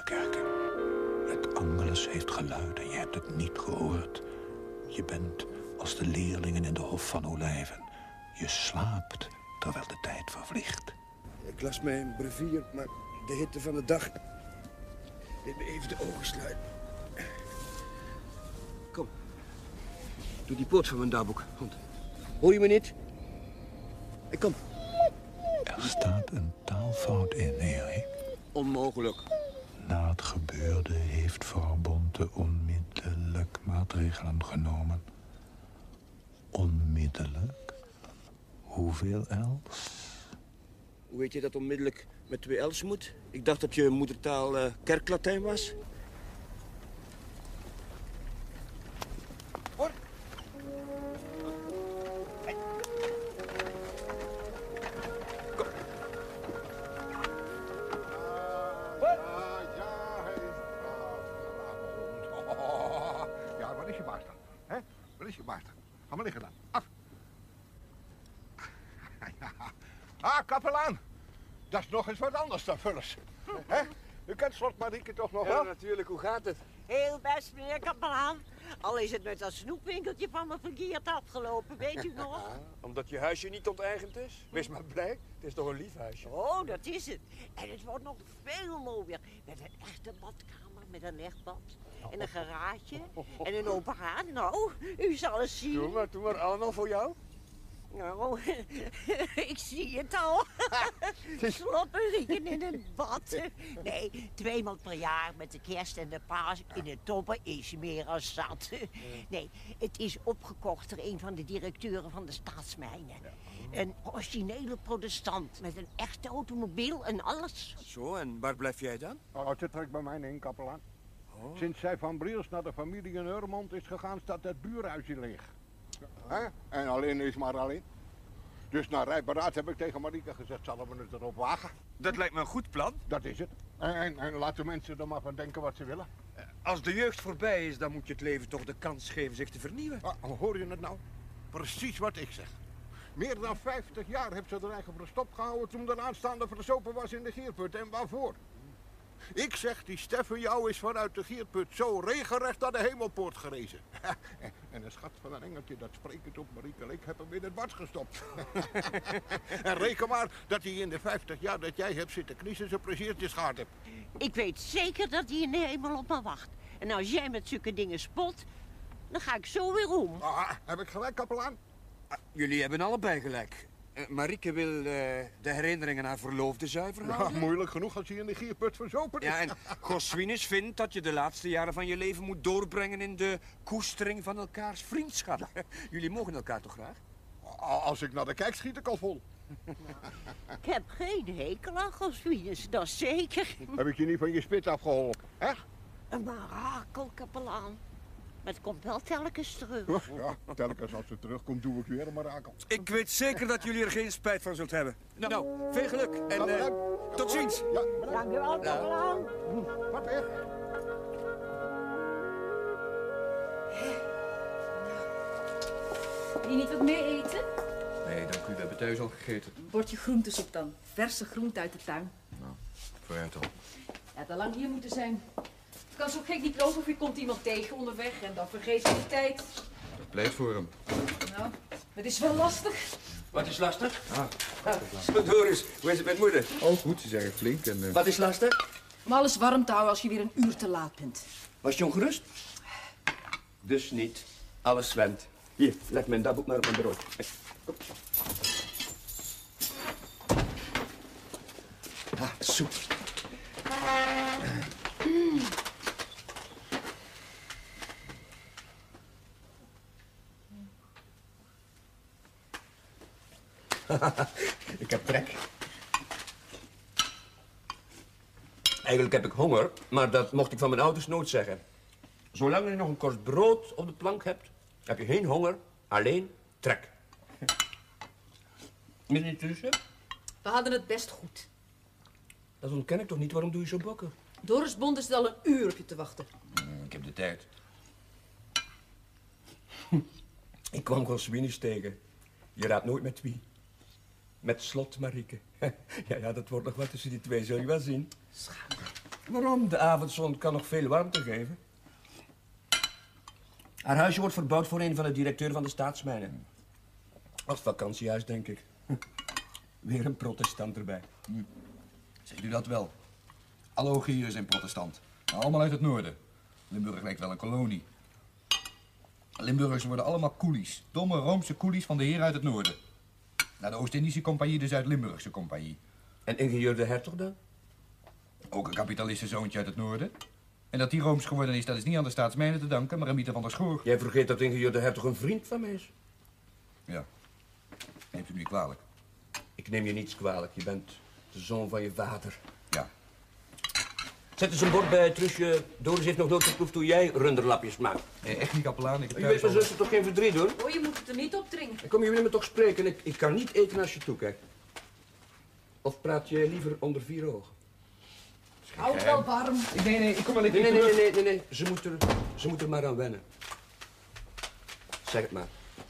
Oudekerke. Het Angelus heeft geluid en je hebt het niet gehoord. Je bent als de leerlingen in de Hof van Olijven. Je slaapt terwijl de tijd vervliegt. Ik las mijn brevier, maar de hitte van de dag deed me even de ogen sluiten. Kom, doe die poot van mijn dagboek. Goed. Hoor je me niet? Ik kom. Er staat een taalfout in, Erik. Onmogelijk. Na het gebeurde heeft vrouw Bonte onmiddellijk maatregelen genomen. Onmiddellijk? Hoeveel els? Hoe weet je dat onmiddellijk met 2 L's moet? Ik dacht dat je moedertaal kerklatijn was. Hoor. Hey. Kom. Ja, wat is je baas dan? Hè? Wat is je baas dan? Ga maar liggen dan. Af. Ja. Ah, kapelaan. Dat is nog eens wat anders dan Vullis. Hè? U kent slot Marieke toch nog wel? Ja, natuurlijk. Hoe gaat het? Heel best, meneer kapelaan. Al is het met dat snoepwinkeltje van me verkeerd afgelopen, weet u nog? Omdat je huisje niet onteigend is? Wees maar blij. Het is toch een lief huisje? Oh, dat is het. En het wordt nog veel mooier. Met een echte badkamer, met een legbad. En een garage. En een open haard. Nou, u zal het zien. Doe maar allemaal voor jou. Nou, ik zie het al. Slopperieken in het bad. Nee, 2 maal per jaar met de kerst en de paas in de toppen is meer dan zat. Nee, het is opgekocht door een van de directeuren van de staatsmijnen. Een originele protestant met een echte automobiel en alles. Zo, en waar blijf jij dan? Oh, zit trekt bij mij in, kapelaan. Oh. Sinds zij van Briels naar de familie in Urmond is gegaan, staat het buurhuisje leeg. Hè? En alleen is maar alleen. Dus na rijberaad heb ik tegen Marieke gezegd, zullen we het erop wagen? Dat lijkt me een goed plan. Dat is het. En laten mensen er maar van denken wat ze willen. Als de jeugd voorbij is, dan moet je het leven toch de kans geven zich te vernieuwen. Hoor je het nou? Precies wat ik zeg. Meer dan 50 jaar heeft ze er eigen verstop gehouden toen de aanstaande versopen was in de Gierput. En waarvoor? Ik zeg, die Steffen jou is vanuit de Gierput zo regelrecht naar de hemelpoort gerezen. En een schat van een engeltje, dat sprekend op Marieke, ik heb hem in het bad gestopt. En reken maar dat hij in de 50 jaar dat jij hebt zitten kniezen zijn pleziertjes gehad hebt. Ik weet zeker dat hij in de hemel op me wacht. En als jij met zulke dingen spot, dan ga ik zo weer om. Heb ik gelijk, kapelaan? Jullie hebben allebei gelijk. Marieke wil de herinneringen aan haar verloofde zuiver houden. Ja, moeilijk genoeg als hij in de Gierput verzopen is. Ja, en Goswinus vindt dat je de laatste jaren van je leven moet doorbrengen in de koestering van elkaars vriendschap. Ja. Jullie mogen elkaar toch graag? Als ik naar de kijk, schiet ik al vol. Ik heb geen hekel aan Goswinus, dat is zeker. Heb ik je niet van je spits afgeholpen, hè? Een mirakel, kapelaan. Maar het komt wel telkens terug. Ja, telkens als ze terugkomt, doe ik weer een mirakel. Ik weet zeker dat jullie er geen spijt van zult hebben. Nou, veel geluk en tot ziens. Ja, dank u wel, kapelaan. Wat weg. Wil je niet wat meer eten? Nee, dank u. We hebben thuis al gegeten. Een bordje groentesoep dan. Verse groente uit de tuin. Nou, vooruit al. Ja, het had lang hier moeten zijn. Het kan zo gek niet lopen of je komt iemand tegen onderweg en dan vergeet je de tijd. Dat pleit voor hem. Nou, het is wel lastig. Wat is lastig? Doris, hoe is het met moeder? Oh, goed. Ze zeggen flink en... Wat is lastig? Om alles warm te houden als je weer een uur te laat bent. Was je ongerust? Dus niet. Alles zwemt. Hier, leg mijn dagboek maar op mijn brood. Soep. Ik heb trek. Eigenlijk heb ik honger, maar dat mocht ik van mijn ouders nooit zeggen. Zolang je nog een korst brood op de plank hebt, heb je geen honger, alleen trek. Is niet tussen? We hadden het best goed. Dat ontken ik toch niet, waarom doe je zo bokken? Doris Bond is al een uur op je te wachten. Ik heb de tijd. Ik kwam Goswinus tegen. Je raadt nooit met wie. Met slot Marieke. Ja, dat wordt nog wat tussen die twee, zul je wel zien. Schaam. Waarom? De avondzon kan nog veel warmte geven. Haar huisje wordt verbouwd voor een van de directeur van de staatsmijnen. Als vakantiehuis, denk ik. Weer een protestant erbij. Zegt u dat wel? Alle Ogieren zijn protestant. Maar allemaal uit het noorden. Limburg lijkt wel een kolonie. Limburgers worden allemaal koelies. Domme Roomse koelies van de heren uit het noorden. Naar de Oost-Indische Compagnie, de Zuid-Limburgse Compagnie. En ingenieur de Hertog dan? Ook een kapitalistenzoontje uit het noorden. En dat die Rooms geworden is, dat is niet aan de staatsmijnen te danken, maar aan Mieter van der Schoor. Jij vergeet dat ingenieur de Hertog een vriend van mij is. Ja. Neemt u me niet kwalijk. Ik neem je niets kwalijk. Je bent de zoon van je vader. Ja. Zet eens een bord bij Trusje. Doris heeft nog nooit geproefd hoe jij runderlapjes maakt. Echt niet, kapelaan. Ik heb Je weet thuis mijn al... zuster toch geen verdriet, hoor? Oh, je moet het er niet op dringen. Dan kom je willen me toch spreken. Ik kan niet eten als je toekijkt. Of praat je liever onder 4 ogen? Hou het wel warm. Nee, ik kom wel even Nee. Ze moet er maar aan wennen. Zeg het maar.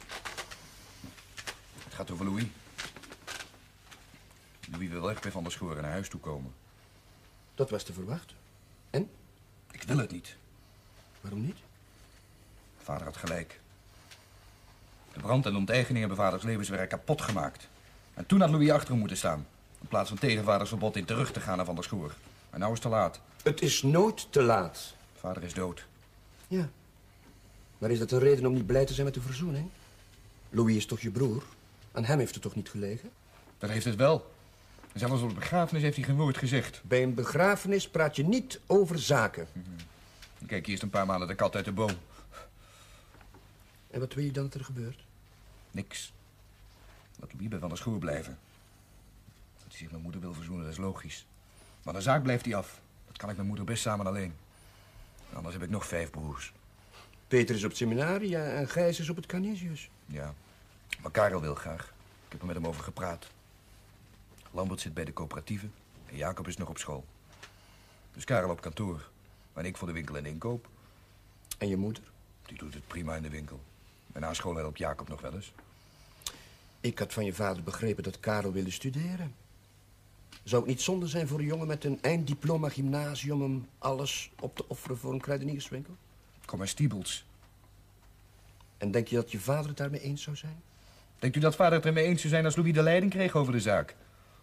Het gaat over Louis. Louis wil echt bij Van der Schoor naar huis toe komen. Dat was te verwachten. En? Ik wil het niet. Waarom niet? Vader had gelijk. De brand en de onteigening hebben vaders levenswerk kapot gemaakt. En toen had Louis achter hem moeten staan. In plaats van tegen vaders verbod in terug te gaan naar Van der Schoor. Maar nou is het te laat. Het is nooit te laat. Vader is dood. Ja. Maar is dat een reden om niet blij te zijn met de verzoening? Louis is toch je broer? Aan hem heeft het toch niet gelegen? Dat heeft het wel. En zelfs op de begrafenis heeft hij geen woord gezegd. Bij een begrafenis praat je niet over zaken. Kijk, hier is een paar maanden de kat uit de boom. En wat wil je dan dat er gebeurt? Niks. Laat Louis bij Van der Schoor blijven. Dat hij zich met moeder wil verzoenen, dat is logisch. Maar de zaak blijft hij af. Dat kan ik met moeder best samen alleen. En anders heb ik nog 5 broers. Peter is op het seminarie en Gijs is op het Canisius. Ja, maar Karel wil graag. Ik heb er met hem over gepraat. Lambert zit bij de coöperatieve en Jacob is nog op school. Dus Karel op kantoor. En ik voor de winkel en inkoop. En je moeder? Die doet het prima in de winkel. En na school helpt Jacob nog wel eens. Ik had van je vader begrepen dat Karel wilde studeren. Zou het niet zonde zijn voor een jongen met een einddiploma gymnasium om alles op te offeren voor een kruidenierswinkel? Comestibles. En denk je dat je vader het daarmee eens zou zijn? Denkt u dat vader het ermee eens zou zijn als Louis de leiding kreeg over de zaak?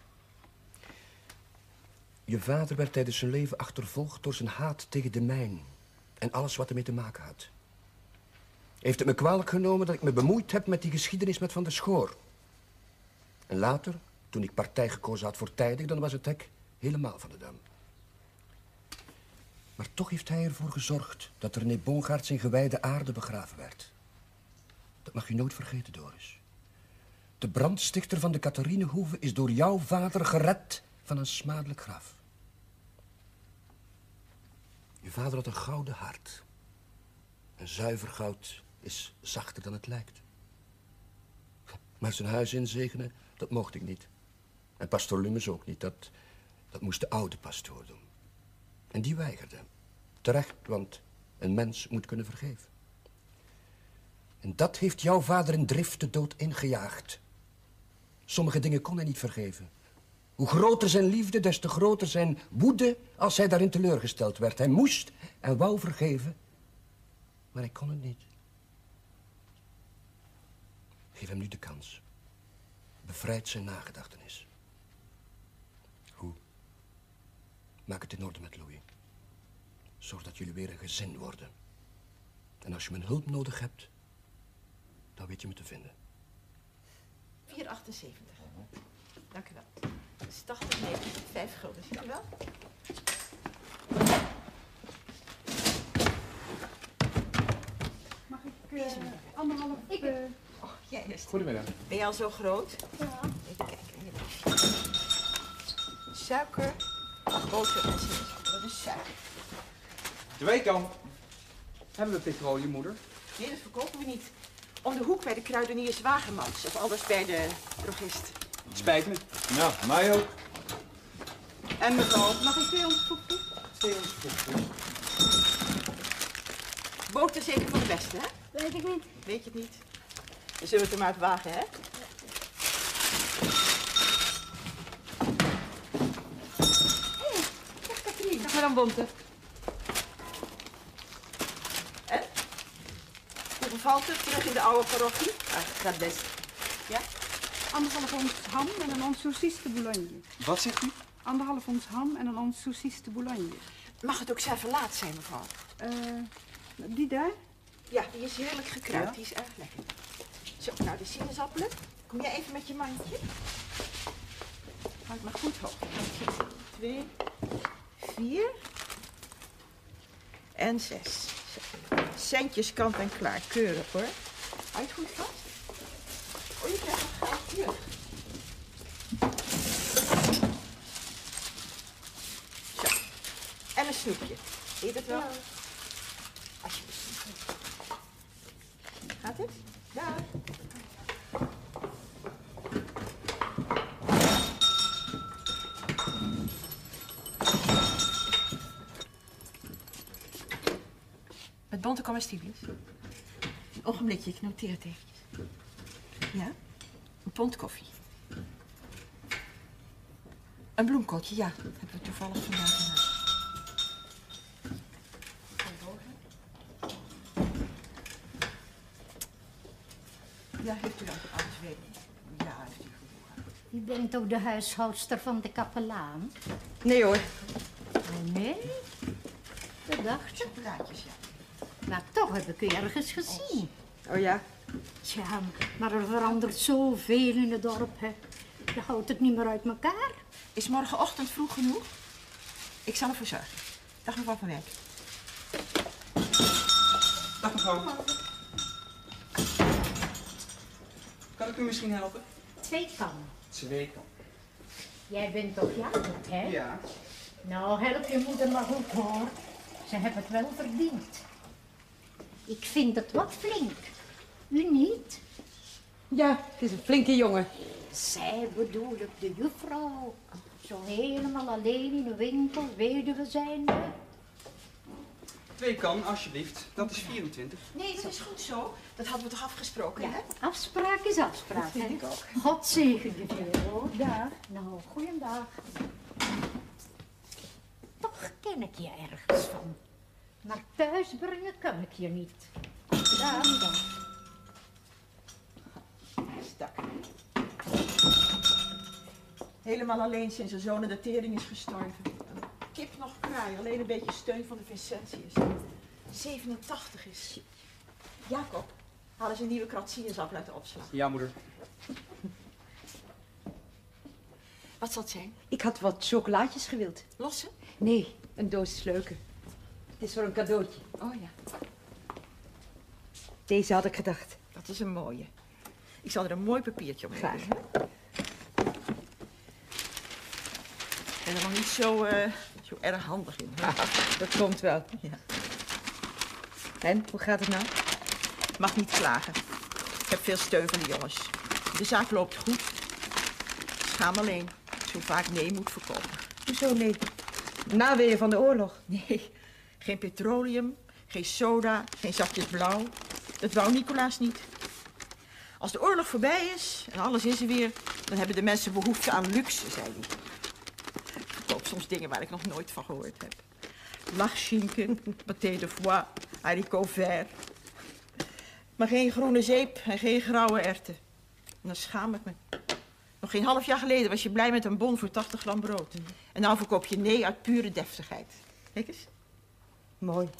Je vader werd tijdens zijn leven achtervolgd door zijn haat tegen de mijn. En alles wat ermee te maken had. Heeft het me kwalijk genomen dat ik me bemoeid heb met die geschiedenis met Van der Schoor. En later, toen ik partij gekozen had voor Tijdig, dan was het hek helemaal van de dam. Maar toch heeft hij ervoor gezorgd dat René Bongaerts in gewijde aarde begraven werd. Dat mag je nooit vergeten, Doris. De brandstichter van de Catharinehoeve is door jouw vader gered van een smadelijk graf. Je vader had een gouden hart. En zuiver goud is zachter dan het lijkt. Maar zijn huis inzegenen, dat mocht ik niet. En pastoor Lummes ook niet. Dat moest de oude pastoor doen. En die weigerde. Terecht, want een mens moet kunnen vergeven. En dat heeft jouw vader in drift de dood ingejaagd. Sommige dingen kon hij niet vergeven. Hoe groter zijn liefde, des te groter zijn woede als hij daarin teleurgesteld werd. Hij moest en wou vergeven, maar hij kon het niet. Geef hem nu de kans. Bevrijd zijn nagedachtenis. Hoe? Maak het in orde met Louis. Zorg dat jullie weer een gezin worden. En als je mijn hulp nodig hebt, dan weet je me te vinden. 4,78. Dank u wel. Dat is 80 meter, 5 gulden, ziet u wel? Mag ik anderhalf... Oh, jij is het. Goedemiddag. Ben je al zo groot? Ja. Even kijken. Suiker, boter en sinaasappel. Dat is suiker. 2 kan. Hebben we petroleum, moeder? Nee, dat verkopen we niet. Om de hoek bij de kruideniers Wagemans. Of anders bij de drogist. Het spijt me. Ja, mij ook. En mevrouw, mag ik 200 koekjes? 200 koekjes. Boter zeker van de beste, hè? Weet ik niet. Weet je het niet? Dan zullen we het er maar uit wagen, hè? Dag Katrien. Dag madame Bonte. En? Hoe bevalt het terug in de oude parochie? Ach, gaat best. Ja? 1,5 ons ham en een ons saucisse de boulogne. Wat zegt u? 1,5 ons ham en een ons saucisse de boulogne. Mag het ook servelaat zijn, mevrouw? Die daar? Ja, die is heerlijk gekruid. Ja? Die is erg lekker. Zo, nou, de sinaasappelen. Kom jij even met je mandje? Houd maar goed hoog. 2, 4 en 6. Centjes kant en klaar. Keurig, hoor. Houd je goed vast? Oh, je krijgt nog geld terug. Zo. En een snoepje. Eet het wel? Ja. Alsjeblieft. Gaat het? Ja. Met bonte comestibles. Een ogenblikje, ik noteer het eventjes. Ja? Een pond koffie. Een bloemkooltje, ja. Dat hebben we toevallig vandaag gemaakt. Ja, heeft u dat alles weten? Ja, heeft u gevoel. U bent ook de huishoudster van de kapelaan? Nee hoor. Oh, nee? Dat dacht ik. Chocolaatjes, ja. Maar toch heb ik u ergens gezien. Oh ja? Tja, maar er verandert zoveel in het dorp, hè. Je houdt het niet meer uit elkaar. Is morgenochtend vroeg genoeg? Ik zal ervoor zorgen. Dag mevrouw Van Wijk. Dag mevrouw. Kan ik u misschien helpen? 2 kan. 2 kan. Jij bent toch jarig, hè? Ja. Nou, help je moeder maar goed, hoor. Ze hebben het wel verdiend. Ik vind het wat flink. U niet? Ja, het is een flinke jongen. Zij bedoel ik, de juffrouw. Zo helemaal alleen in de winkel, weduwe zijnde. 2 kan, alsjeblieft. Dat is 24. Nee, dat is goed zo. Dat hadden we toch afgesproken, Ja, hè? afspraak is afspraak. Dat vind ik ook. God zegen je veel, hoor. Ja. Nou, goeiedag. Toch ken ik je ergens van. Maar thuis brengen kan ik je niet. Ja. Goeiedag. Stak. Helemaal alleen sinds zijn zoon in de tering is gestorven. Kip nog kraai, alleen een beetje steun van de Vincentius. 87 is. Jacob, haal eens een nieuwe krat sinaasappel uit de opslag. Ja, moeder. Wat zal het zijn? Ik had wat chocolaatjes gewild. Losse? Nee, een doos leuke. Het is voor een cadeautje. Oh ja. Deze had ik gedacht. Dat is een mooie. Ik zal er een mooi papiertje op Graag. leggen. Ik ben er nog niet zo erg handig in. Hè? Dat komt wel. Ja. En, hoe gaat het nou? Mag niet klagen. Ik heb veel steun van de jongens. De zaak loopt goed. Schaam alleen. Zo vaak nee moet verkopen. Hoezo nee? Naweeën van de oorlog. Nee, geen petroleum, geen soda, geen zakjes blauw. Dat wou Nicolaas niet. Als de oorlog voorbij is en alles is er weer, dan hebben de mensen behoefte aan luxe, zei hij. Ik verkoop soms dingen waar ik nog nooit van gehoord heb. Lachschinken, paté de foie, haricots verts. Maar geen groene zeep en geen grauwe erwten. En dan schaam ik me. Nog geen half jaar geleden was je blij met een bon voor 80 gram brood. En nou verkoop je nee uit pure deftigheid. Kijk eens. Mooi.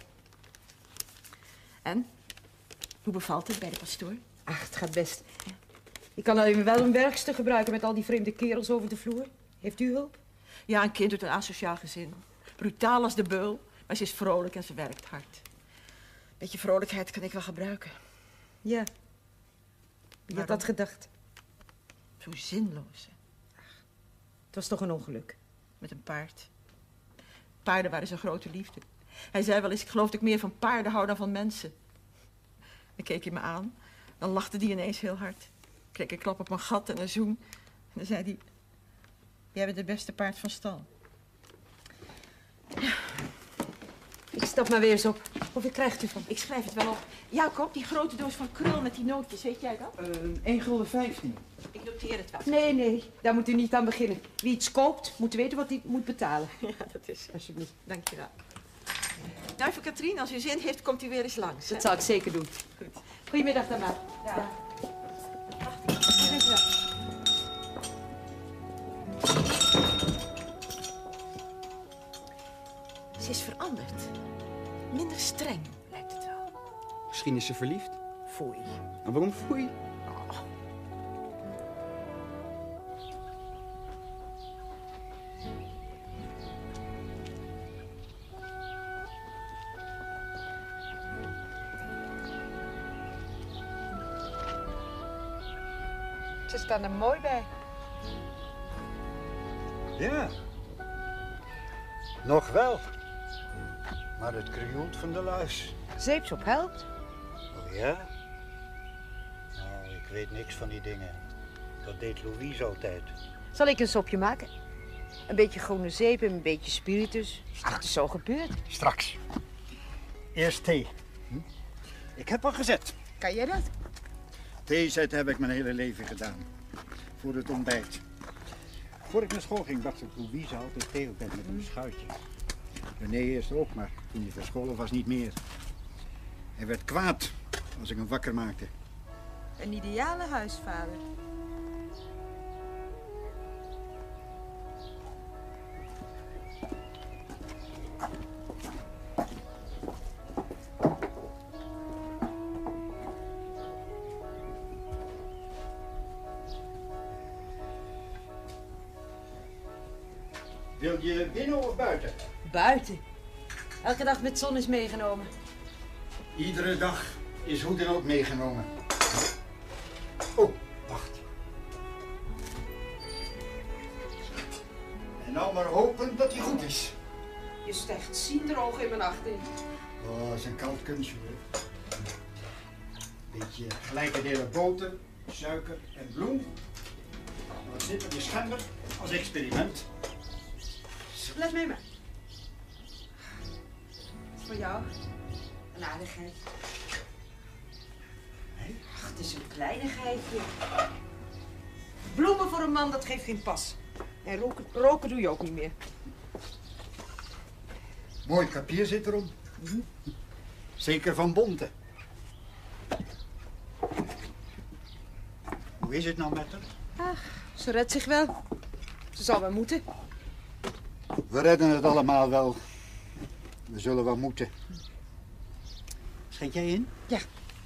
En? Hoe bevalt het bij de pastoor? Ach, het gaat best. Ik kan alleen wel een werkster gebruiken met al die vreemde kerels over de vloer. Heeft u hulp? Ja, een kind uit een asociaal gezin. Brutaal als de beul, maar ze is vrolijk en ze werkt hard. Beetje vrolijkheid kan ik wel gebruiken. Ja. Wie had dat gedacht? Zo zinloos, hè? Het was toch een ongeluk? Met een paard. Paarden waren zijn grote liefde. Hij zei wel eens, ik geloof dat ik meer van paarden hou dan van mensen. Dan keek hij me aan. Dan lachte hij ineens heel hard. Ik kreeg een klap op mijn gat en een zoen. En dan zei hij, jij bent het beste paard van stal. Ik sta Stap maar weer eens op. Hoeveel krijgt u van? Ik schrijf het wel op. Jacob, die grote doos van krul met die nootjes, weet jij dat? 1,15 gulden. Ik noteer het wel. Nee, daar moet u niet aan beginnen. Wie iets koopt, moet weten wat hij moet betalen. Ja, dat is... Alsjeblieft. Dank je wel. Duivel Katrien, als u zin heeft, komt u weer eens langs. Dat zal ik zeker doen. Goed. Goedemiddag dan maar. Ja. Ze is veranderd. Minder streng, lijkt het wel. Misschien is ze verliefd. Foei. Maar waarom foei? Ze staan er mooi bij. Ja. Nog wel. Maar het krioelt van de luis. Zeepsop helpt. Oh ja? Nou, ik weet niks van die dingen. Dat deed Louise altijd. Zal ik een sopje maken? Een beetje groene zeep en een beetje spiritus. Ach, het is zo gebeurd. Straks. Eerst thee. Ik heb al gezet. Kan jij dat? Thee zetten heb ik mijn hele leven gedaan. Voor het ontbijt. Voor ik naar school ging, bracht ik Louise altijd thee op bed met een schuitje. René eerst ook, maar toen hij verscholen was niet meer. Hij werd kwaad als ik hem wakker maakte. Een ideale huisvader. Wil je binnen of buiten? Buiten. Elke dag met zon is meegenomen. Iedere dag is hoe dan ook meegenomen. Oh, wacht. En nou maar hopen dat hij goed is. Je stijgt ziendroog in mijn achterin. Oh, dat is een koud kunstje hoor. Beetje gelijke delen boter, suiker en bloem. Wat zit er in je schender als experiment? Let mee maar. Voor jou. Een aardigheid. Ach, het is een kleinigheidje. Bloemen voor een man, dat geeft geen pas. En roken doe je ook niet meer. Mooi papier zit erom. Zeker van Bonte. Hoe is het nou met haar? Ach, ze redt zich wel. Ze zal wel moeten. We redden het allemaal wel. We zullen wel moeten. Schenk jij in? Ja.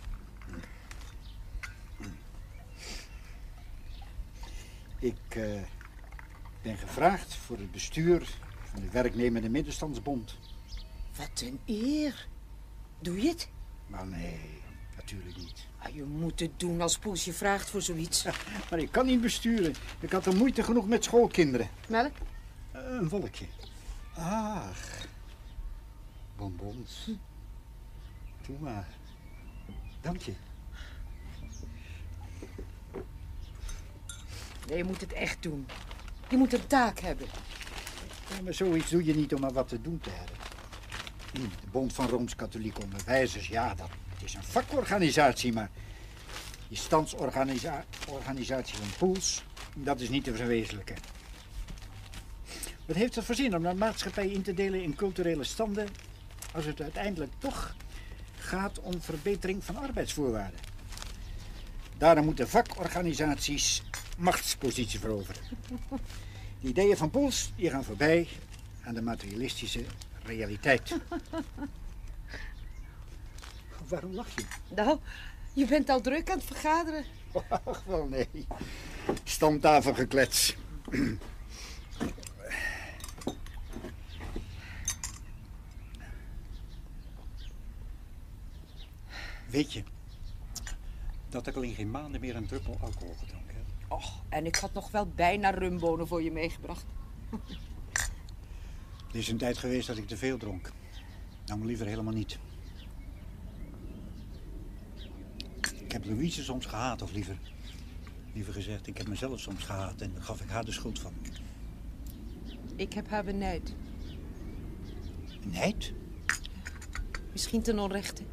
Ik ben gevraagd voor het bestuur van de werknemende middenstandsbond. Wat een eer. Doe je het? Maar nee, natuurlijk niet. Ah, je moet het doen als Poes je vraagt voor zoiets. Maar ik kan niet besturen. Ik had er moeite genoeg met schoolkinderen. Melk? Een wolkje. Ach, bonbons. Doe maar. Dank je. Nee, je moet het echt doen. Je moet een taak hebben. Ja, maar zoiets doe je niet om maar wat te doen te hebben. De Bond van Rooms-Katholieke Onderwijzers, ja, dat is een vakorganisatie, maar die standsorganisatie van Poels, dat is niet te verwezenlijken. Wat heeft het voor zin om de maatschappij in te delen in culturele standen, als het uiteindelijk toch gaat om verbetering van arbeidsvoorwaarden? Daarom moeten vakorganisaties machtspositie veroveren. De ideeën van Poels die gaan voorbij aan de materialistische realiteit. Waarom lach je? Nou, je bent al druk aan het vergaderen. Ach, wel nee. Stamtafelgeklets. Weet je dat ik al in geen maanden meer een druppel alcohol gedronken heb? Och, en ik had nog wel bijna rumbonen voor je meegebracht. Er is een tijd geweest dat ik te veel dronk. Nou, maar liever helemaal niet. Ik heb Louise soms gehaat, of liever gezegd, ik heb mezelf soms gehaat en daar gaf ik haar de schuld van. Ik heb haar benijd. Nijd? Misschien ten onrechte.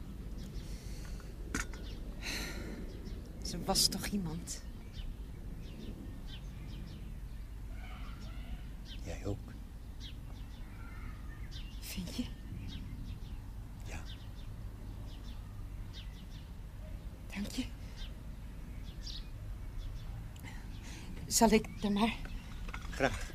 Ze was toch iemand? Jij ook. Vind je? Ja. Dank je. Zal ik dan maar? Graag.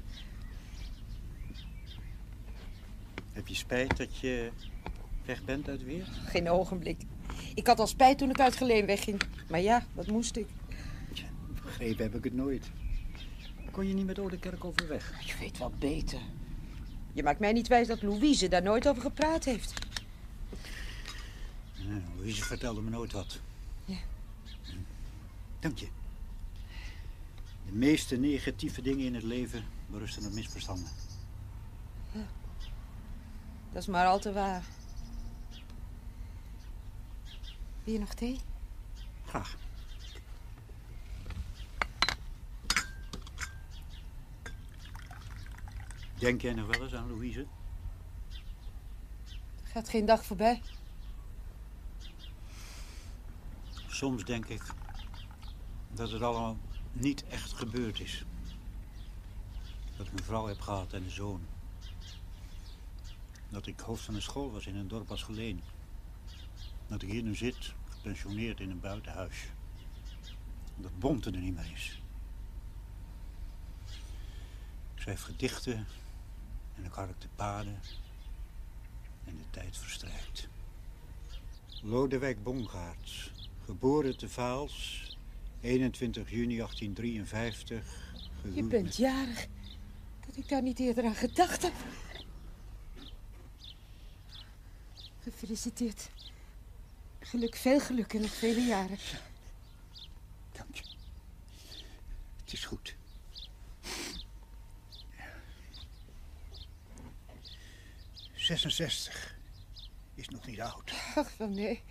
Heb je spijt dat je weg bent uit Weert? Geen ogenblik. Ik had al spijt toen ik uit Geleen wegging. Maar ja, wat moest ik? Begrepen heb ik het nooit. Kon je niet met Oudekerk overweg? Je weet wel beter. Je maakt mij niet wijs dat Louise daar nooit over gepraat heeft. Ja, Louise vertelde me nooit wat. Ja. Dank je. De meeste negatieve dingen in het leven berusten op misverstanden. Ja. Dat is maar al te waar. Wil je nog thee? Graag. Denk jij nog wel eens aan Louise? Er gaat geen dag voorbij. Soms denk ik dat het allemaal niet echt gebeurd is. Dat ik een vrouw heb gehad en een zoon. Dat ik hoofd van een school was in een dorp als Geleen. Dat ik hier nu zit, gepensioneerd in een buitenhuis. Dat Bonte er niet meer is. Ik schrijf gedichten en ik hark de paden en de tijd verstrijkt. Lodewijk Bongaert, geboren te Vaals, 21 juni 1853. Je bent jarig. Dat ik daar niet eerder aan gedacht heb. Gefeliciteerd. Geluk, veel geluk en nog vele jaren. Dank je. Het is goed. 66 is nog niet oud. Ach, wel nee.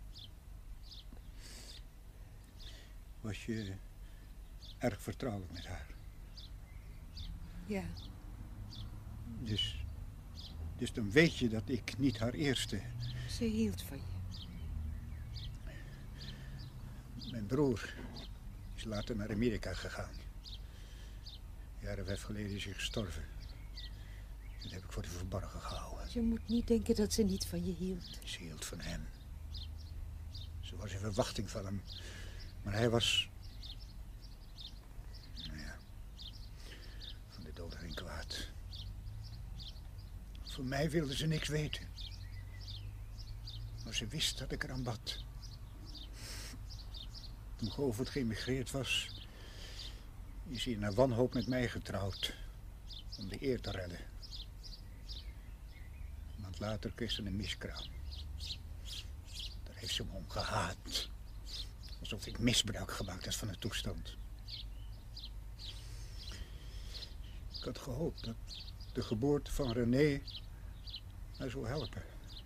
Was je erg vertrouwelijk met haar? Ja. Dus dan weet je dat ik niet haar eerste... Ze hield van je. Mijn broer is later naar Amerika gegaan. Jaren 5 geleden is hij gestorven. Dat heb ik voor de verborgen gehouden. Je moet niet denken dat ze niet van je hield. Ze hield van hem. Ze was in verwachting van hem. Maar hij was... Nou ja, van de dood geen kwaad. Voor mij wilde ze niks weten. Maar ze wist dat ik eraan bad. Toen Govert geëmigreerd was, is hij naar wanhoop met mij getrouwd. Om de eer te redden. Een maand later kreeg ze een miskraam. Daar heeft ze me om gehaat. Alsof ik misbruik gemaakt had van de toestand. Ik had gehoopt dat de geboorte van René mij zou helpen.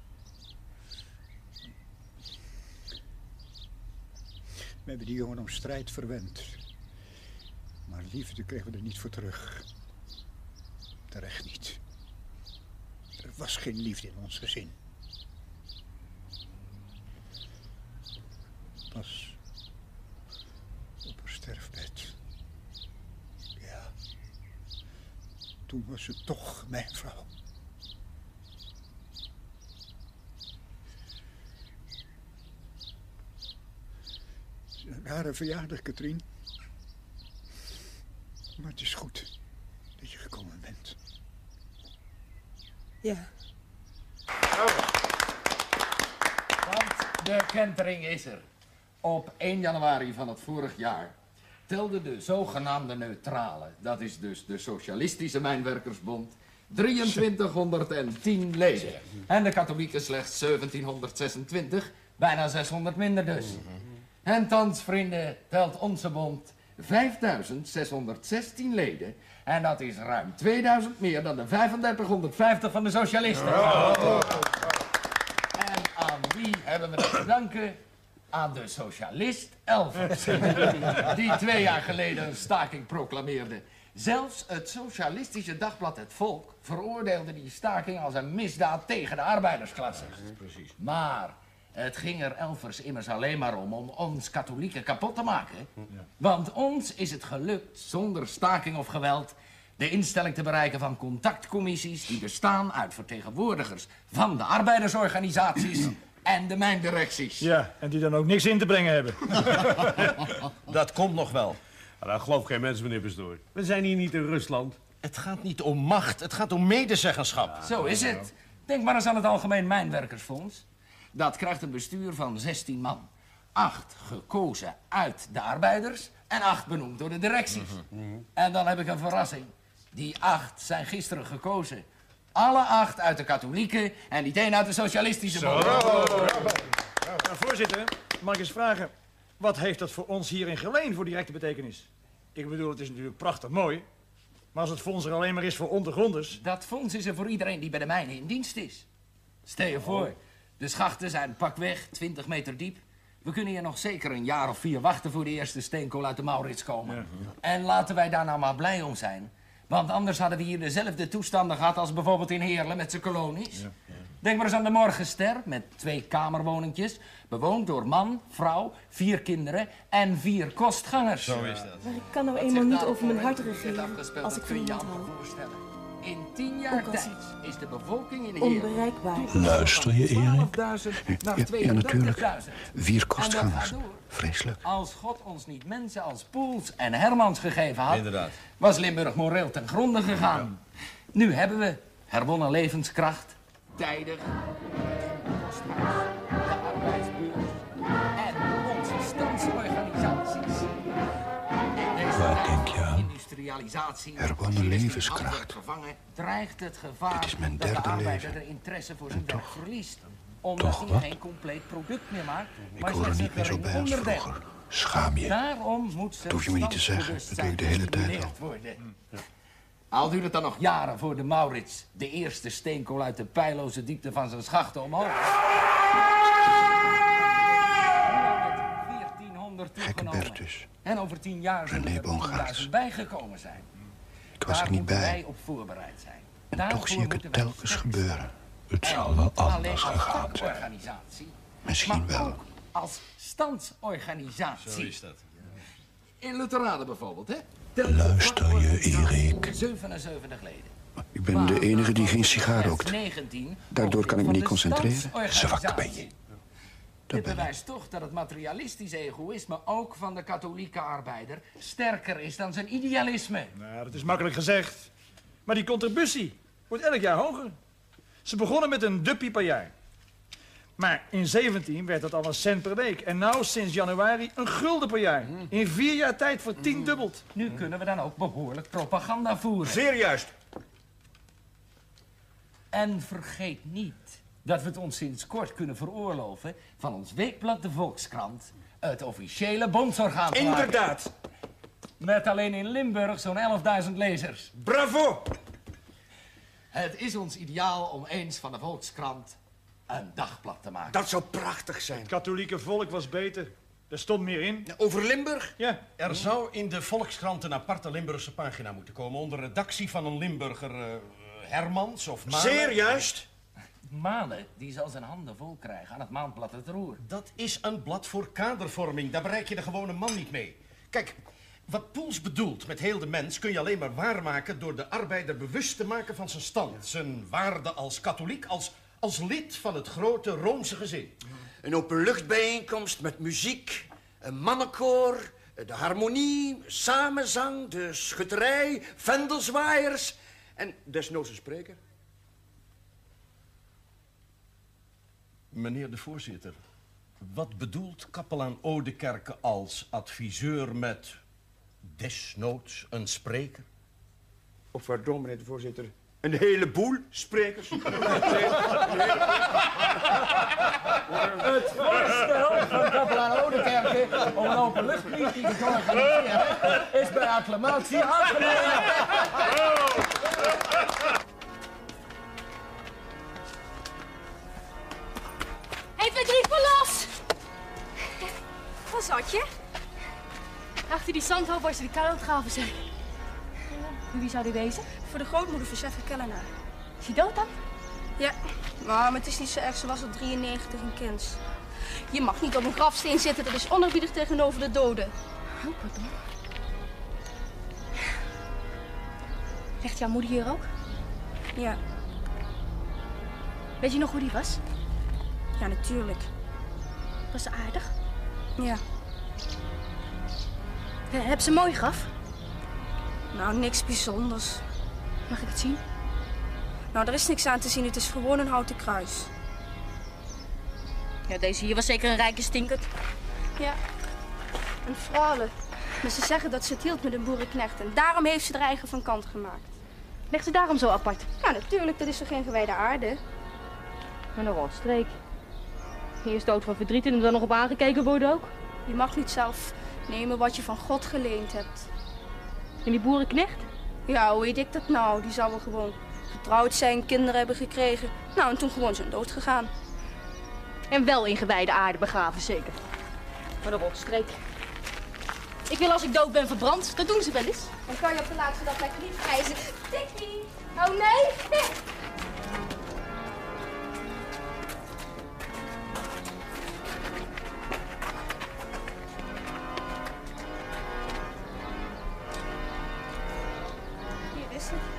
We hebben die jongen om strijd verwend. Maar liefde kregen we er niet voor terug. Terecht niet. Er was geen liefde in ons gezin. Pas op haar sterfbed. Ja. Toen was ze toch mijn vrouw. Het is een rare verjaardag, Katrien. Maar het is goed dat je gekomen bent. Ja. Want de kentering is er. Op 1 januari van het vorig jaar telde de zogenaamde neutrale, dat is dus de Socialistische Mijnwerkersbond, 2310 leden. En de katholieken slechts 1726, bijna 600 minder dus. En thans, vrienden, telt onze bond 5616 leden. En dat is ruim 2000 meer dan de 3550 van de socialisten. En aan wie hebben we dat te danken? Aan de socialist Elvers. Die 2 jaar geleden een staking proclameerde. Zelfs het socialistische dagblad Het Volk veroordeelde die staking als een misdaad tegen de arbeidersklasse. Precies. Maar het ging er elders immers alleen maar om ons katholieken kapot te maken. Want ons is het gelukt zonder staking of geweld de instelling te bereiken van contactcommissies die bestaan uit vertegenwoordigers van de arbeidersorganisaties en de mijndirecties. Ja, en die dan ook niks in te brengen hebben. Dat komt nog wel. Dat gelooft geen mens, meneer Pastoor. We zijn hier niet in Rusland. Het gaat niet om macht, het gaat om medezeggenschap. Zo is het. Denk maar eens aan het Algemeen Mijnwerkersfonds. Dat krijgt een bestuur van 16 man. 8 gekozen uit de arbeiders en 8 benoemd door de directies. En dan heb ik een verrassing. Die 8 zijn gisteren gekozen. Alle 8 uit de katholieken en niet één uit de socialistische bond. Voorzitter, mag ik eens vragen... wat heeft dat voor ons hier in Geleen voor directe betekenis? Ik bedoel, het is natuurlijk prachtig mooi... maar als het fonds er alleen maar is voor ondergronders... Dat fonds is er voor iedereen die bij de mijnen in dienst is. Stel je voor, de schachten zijn pakweg 20 meter diep. We kunnen hier nog zeker een jaar of 4 wachten voor de eerste steenkool uit de Maurits komen. Ja. En laten wij daar nou maar blij om zijn. Want anders hadden we hier dezelfde toestanden gehad als bijvoorbeeld in Heerlen met zijn kolonies. Ja. Denk maar eens aan de Morgenster met 2 kamerwoningjes. Bewoond door man, vrouw, 4 kinderen en 4 kostgangers. Zo is dat. Maar ik kan nou eenmaal niet over mijn hart regeren als ik van iemand hou. In 10 jaar tijd is de bevolking in Heerlen onbereikbaar. Luister je, Erik? Ja, natuurlijk. 4 kostgangers. Vreselijk. Als God ons niet mensen als Poels en Hermans gegeven had... Inderdaad. Was Limburg moreel ten gronde gegaan. Ja. Nu hebben we herwonnen levenskracht, tijdig, de arbeidsbeurs en onze standsorganisaties. Waar denk je aan? Industrialisatie, herwonnen levenskracht. Vervangen, dreigt het gevaar het is mijn dat de derde arbeider leven. de interesse voor zijn werk verliest. Omdat toch, hij geen compleet product meer maakt, ik maar hoor er slechts niet meer zo een bij als onderdeel. vroeger. Schaam je. Daarom moet Dat hoef je me niet te zeggen. Dat doe ik de hele tijd al. Al duurt het dan nog jaren voor de Maurits de eerste steenkool uit de pijloze diepte van zijn schachten omhoog. Gekke Bertus. En over 10 jaar zullen er 10.000 bijgekomen zijn. Ik was er niet bij. Wij op voorbereid zijn. En toch zie ik het telkens gebeuren. Het zal wel anders gegaan zijn. Misschien wel. Als standsorganisatie. Zo is dat. In Lutheranen bijvoorbeeld, hè? Luister je, Erik. 77 leden. Ik ben de enige die geen sigaar rookt. Daardoor kan ik me niet concentreren. Zwak ben je. Dit bewijst toch dat het materialistische egoïsme ook van de katholieke arbeider sterker is dan zijn idealisme. Nou, dat is makkelijk gezegd. Maar die contributie wordt elk jaar hoger. Ze begonnen met een duppie per jaar. Maar in 17 werd dat al een cent per week. En nou sinds januari een gulden per jaar. In 4 jaar tijd voor 10 dubbeld. Nu kunnen we dan ook behoorlijk propaganda voeren. Zeer juist. En vergeet niet dat we het ons sinds kort kunnen veroorloven van ons weekblad De Volkskrant het officiële bondsorgaan te maken. Inderdaad. Met alleen in Limburg zo'n 11.000 lezers. Bravo! Het is ons ideaal om eens van de Volkskrant een dagblad te maken. Dat zou prachtig zijn. Het katholieke volk was beter. Er stond meer in. Over Limburg? Ja. Er zou in de Volkskrant een aparte Limburgse pagina moeten komen onder redactie van een Limburger Hermans of Mane. Zeer juist. Mane, die zal zijn handen vol krijgen aan het maandblad Het Roer. Dat is een blad voor kadervorming. Daar bereik je de gewone man niet mee. Kijk, wat Poels bedoelt met heel de mens kun je alleen maar waarmaken door de arbeider bewust te maken van zijn stand. Zijn waarde als katholiek, als lid van het grote Roomse gezin. Een openluchtbijeenkomst met muziek, een mannenkoor, de harmonie, samenzang, de schutterij, vendelzwaaiers en desnoods een spreker. Meneer de voorzitter, wat bedoelt kapelaan Oudekerke als adviseur met desnoods een spreker? Of pardon, meneer de voorzitter, een heleboel sprekers. Het voorstel van kapelaan Oudekerke om een openluchtmeeting te organiseren is bij acclamatie aangenomen. 1, 2, 3, verlos! Waar zat je? Achter die zandhoop waar ze die kou aan het graven zijn. Wie zou die wezen? Voor de grootmoeder van chef Kellenaar. Is hij dood dan? Ja, maar het is niet zo erg. Ze was al 93 en kind. Je mag niet op een grafsteen zitten. Dat is oneerbiedig tegenover de doden. Oh, pardon. Ligt jouw moeder hier ook? Ja. Weet je nog hoe die was? Ja, natuurlijk. Was ze aardig? Ja. Heb ze een mooi graf? Nou, niks bijzonders. Mag ik het zien? Nou, er is niks aan te zien. Het is gewoon een houten kruis. Ja, deze hier was zeker een rijke stinkert. Ja. Een frale. Maar ze zeggen dat ze het hield met een boerenknecht. En daarom heeft ze er eigen van kant gemaakt. Legt ze daarom zo apart? Ja, natuurlijk. Dat is toch geen gewijde aarde? Maar nog wat streek. Eerst dood van verdriet en er dan nog op aangekeken worden ook. Je mag niet zelf nemen wat je van God geleend hebt. En die boerenknecht? Ja, hoe weet ik dat nou? Die zou wel gewoon getrouwd zijn, kinderen hebben gekregen. Nou, en toen gewoon zijn dood gegaan. En wel in gewijde aarde begraven, zeker. Maar de rotstreek. Ik wil als ik dood ben verbrand, dat doen ze wel eens. Dan kan je op de laatste dag lekker niet prijzen. Tikkie! Oh nee! Nee. Hier is het.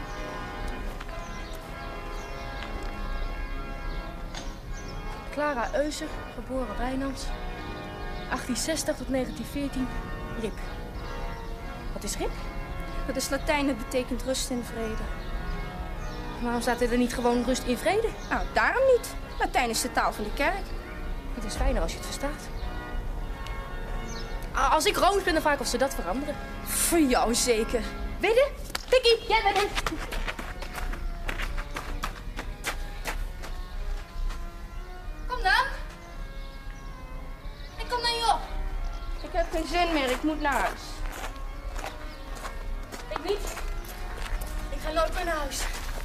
Clara Euser, geboren Wijnands. 1860 tot 1914, Rip. Wat is Rip? Dat is Latijn, dat betekent rust en vrede. Waarom staat er niet gewoon rust in vrede? Nou, daarom niet. Latijn is de taal van de kerk. Het is fijner als je het verstaat. Als ik Rooms ben, dan vaak of ze dat veranderen. Voor jou zeker. Wedden? Tikkie, jij wedden. Kom dan. Ik kom dan joh. Ik heb geen zin meer, ik moet naar huis. Ik niet. Ik ga nooit meer naar huis.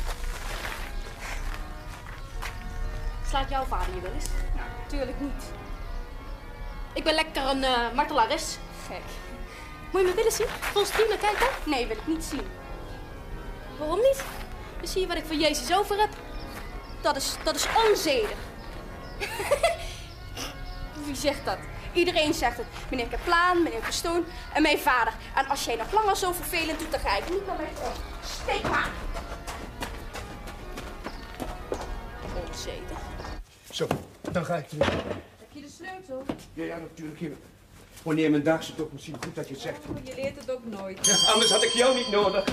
Slaat jouw vader je wel eens? Nou, natuurlijk niet. Ik ben lekker een martelares. Gek. Moet je me willen zien? Vol streamen kijken? Nee, wil ik niet zien. Waarom niet? Dan zie je wat ik van Jezus over heb. Dat is onzedig. Wie zegt dat? Iedereen zegt het. Meneer Kaplaan, meneer Pastoon en mijn vader. En als jij nog langer zo vervelend doet, dan ga ik niet meer met je om. Steek maar! Onzedig. Zo, dan ga ik terug. Heb je de sleutel? Ja, natuurlijk. Hier. Wanneer mijn dag zit, toch misschien goed dat je het zegt. Je leert het ook nooit. Ja, anders had ik jou niet nodig.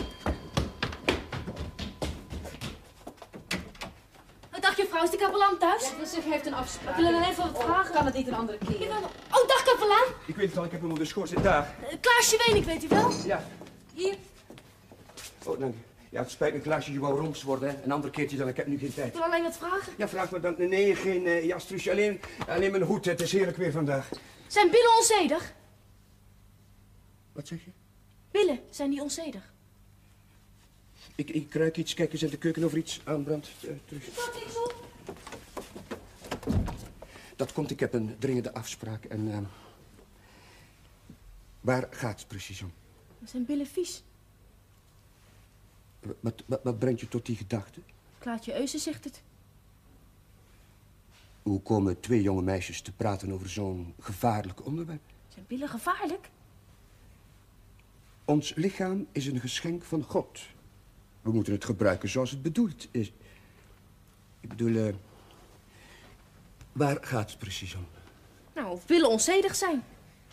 Wat dacht je, vrouw? Is de kapelaan thuis? Ja, dus heeft een afspraak. Ik wil hem even wat vragen. Kan het niet een andere keer? Oh, dag kapelaan. Ik weet het al, ik heb hem op de schoorsteen. Dag. Klaasje Ween, ik weet u wel. Ja. Hier. Oh, dank je. Ja, het spijt me, Klaasje, je wou Rooms worden, hè. Een ander keertje dan, ik heb nu geen tijd. Ik wil alleen wat vragen. Ja, vraag me dan. Nee, geen jas, Truusje. Alleen mijn hoed. Het is heerlijk weer vandaag. Zijn billen onzedig? Wat zeg je? Billen, zijn die onzedig? Ik ruik iets. Kijk eens in de keuken of er iets aanbrandt. Truus. Dat komt, ik heb een dringende afspraak en... waar gaat het precies om? Zijn billen vies? Wat brengt je tot die gedachte? Klaartje Eusen zegt het. Hoe komen twee jonge meisjes te praten over zo'n gevaarlijk onderwerp? Zijn billen gevaarlijk? Ons lichaam is een geschenk van God. We moeten het gebruiken zoals het bedoeld is. Ik bedoel, waar gaat het precies om? Nou, of billen onzedig zijn.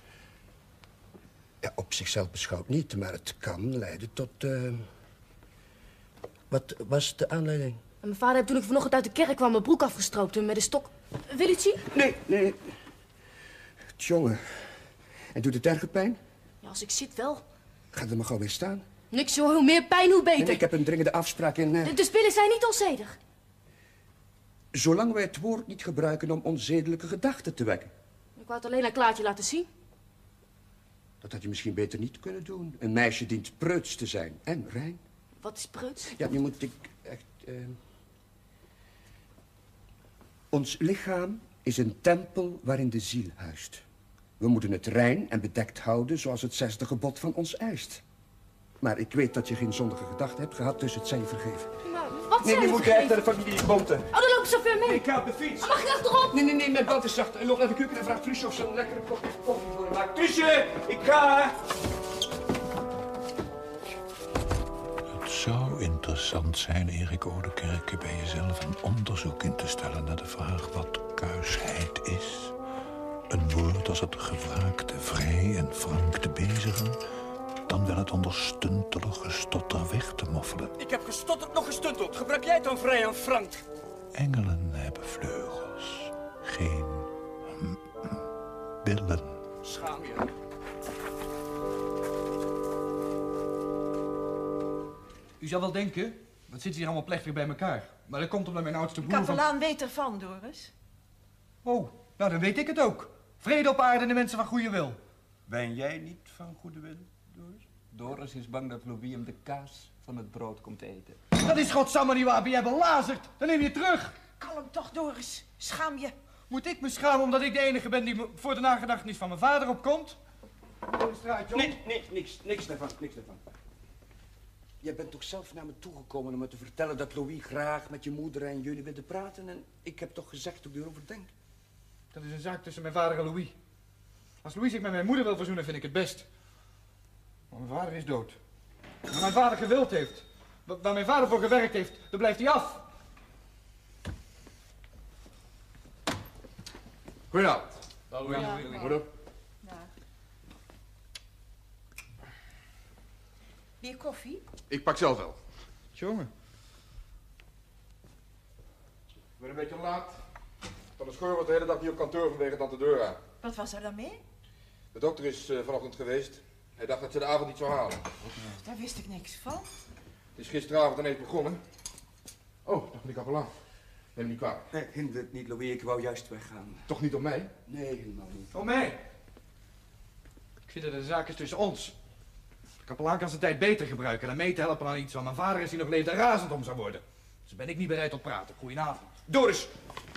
Ja, op zichzelf beschouwd niet, maar het kan leiden tot... Wat was de aanleiding? En mijn vader heeft toen ik vanochtend uit de kerk kwam mijn broek afgestroopt met een stok. Wil je het zien? Nee. Tjonge. En doet het erge pijn? Ja, als ik zit wel. Ga er maar gauw weer staan. Niks zo, hoe meer pijn, hoe beter. Nee, ik heb een dringende afspraak in... De billen zijn niet onzedig. Zolang wij het woord niet gebruiken om onzedelijke gedachten te wekken. Ik wou het alleen aan Klaartje laten zien. Dat had je misschien beter niet kunnen doen. Een meisje dient preuts te zijn en rein. Wat is preuts? Ja, nu moet ik echt... Ons lichaam is een tempel waarin de ziel huist. We moeten het rein en bedekt houden zoals het 6e gebod van ons eist. Maar ik weet dat je geen zondige gedachten hebt gehad, dus het zij je vergeven. Wat Nee, zijn je we moet vergeten? echt naar de familie Bonte. Oh, dan loop je zo ver mee. Ik ga op de fiets. Mag ik achterop? Nee, mijn band is zacht. Loop naar de keuken en vraag Truusje of ze een lekkere kopje koffie voor me maakt. Truusje, ik ga! Het zou interessant zijn, Erik Oudekerke, bij jezelf een onderzoek in te stellen naar de vraag wat kuisheid is. Een woord als het gevraagde vrij en frank te bezigen, dan wel het onder stuntelig gestotter weg te moffelen. Ik heb gestotterd nog gestunteld. Gebruik jij het dan vrij en frank? Engelen hebben vleugels, geen billen. Schaam je. U zou wel denken, wat zit hier allemaal plechtig bij elkaar. Maar dat komt omdat mijn oudste broer Kapelaan weet ervan, Doris. Oh, nou dan weet ik het ook. Vrede op aarde en de mensen van goede wil. Ben jij niet van goede wil, Doris? Doris is bang dat Louis hem de kaas van het brood komt eten. Dat is godsamme niet waar, ben jij belazerd? Dan neem je het terug. Kalm toch, Doris. Schaam je. Moet ik me schamen omdat ik de enige ben die voor de nagedachtenis van mijn vader opkomt? Niks daarvan. Jij bent toch zelf naar me toegekomen om me te vertellen dat Louis graag met je moeder en jullie wilde praten. En ik heb toch gezegd hoe ik erover denk. Dat is een zaak tussen mijn vader en Louis. Als Louis zich met mijn moeder wil verzoenen, vind ik het best. Maar mijn vader is dood. Waar mijn vader gewild heeft, waar mijn vader voor gewerkt heeft, daar blijft hij af. Goedenavond. Louis. Moeder. Bier koffie? Ik pak zelf wel. Jongen. Ik ben een beetje laat. Van de Schor wordt de hele dag hier op kantoor vanwege tante Dora. Wat was er dan mee? De dokter is vanochtend geweest. Hij dacht dat ze de avond niet zou halen. Daar wist ik niks van. Het is gisteravond ineens begonnen. Oh, dag meneer kapelaan. Neem me niet kwalijk. Nee, hinder het niet, Louis. Ik wou juist weggaan. Toch niet om mij? Nee, helemaal niet. Om mij? Ik vind dat de zaak is tussen ons. De kapelaan kan zijn tijd beter gebruiken dan mee te helpen aan iets waar mijn vader is die nog leeft en razend om zou worden. Dus ben ik niet bereid tot praten. Goedenavond. Doris!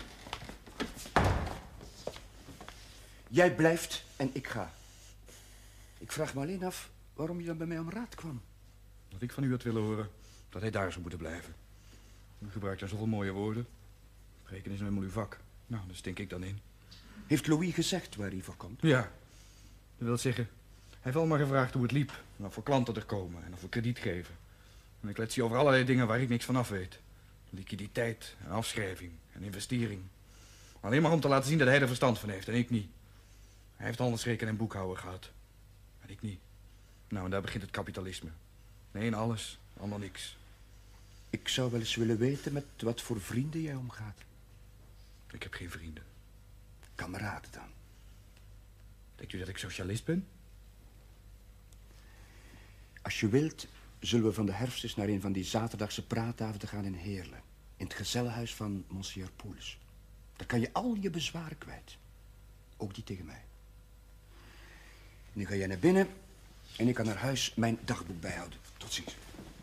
Jij blijft en ik ga. Ik vraag me alleen af waarom je dan bij mij om raad kwam. Dat ik van u had willen horen dat hij daar zou moeten blijven. U gebruikt daar zoveel mooie woorden. Rekenen is nou helemaal uw vak. Nou, daar stink ik dan in. Heeft Louis gezegd waar hij voor komt? Ja. Dat wil zeggen, hij heeft allemaal gevraagd hoe het liep. En of voor klanten er komen en of we krediet geven. En ik let zie over allerlei dingen waar ik niks van af weet. Liquiditeit en afschrijving en investering. Alleen maar om te laten zien dat hij er verstand van heeft en ik niet. Hij heeft handelsrekening en boekhouder gehad. En ik niet. Nou, en daar begint het kapitalisme. De een alles, de ander niks. Ik zou wel eens willen weten met wat voor vrienden jij omgaat. Ik heb geen vrienden. Kameraden dan? Denkt u dat ik socialist ben? Als je wilt, zullen we van de herfst eens naar een van die zaterdagse praatavonden gaan in Heerlen. In het gezellenhuis van Monsieur Pouls. Daar kan je al je bezwaren kwijt. Ook die tegen mij. Nu ga jij naar binnen en ik kan naar huis mijn dagboek bijhouden. Tot ziens.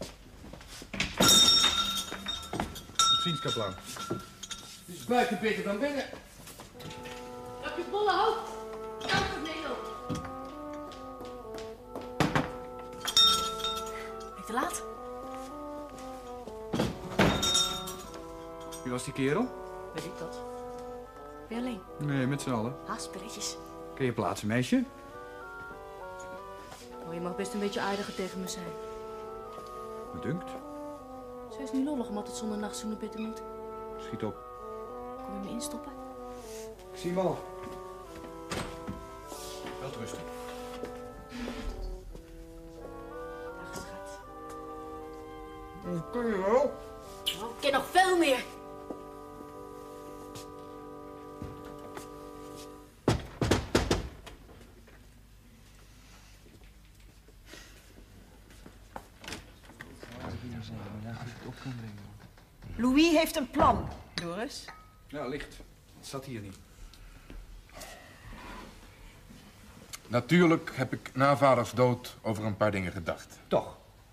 Tot ziens, kapelaan. Het is buiten beter dan binnen. Op je bolle hoofd. Nederland. Ben ik te laat? Wie was die kerel? Weet ik dat. Ben je alleen? Nee, met z'n allen. Haastspelletjes. Kun je plaatsen, meisje? Oh, je mag best een beetje aardiger tegen me zijn. Wat dunkt? Zij is niet lollig om altijd zonder nachtzoen naar bed te moeten. Schiet op. Kom je me instoppen? Ik zie hem al. Wel rusten. Dag, schat. Kun je wel? Oh, ik ken nog veel meer. Louis heeft een plan, Doris. Ja, licht. Het zat hier niet. Natuurlijk heb ik na vaders dood over een paar dingen gedacht. Toch?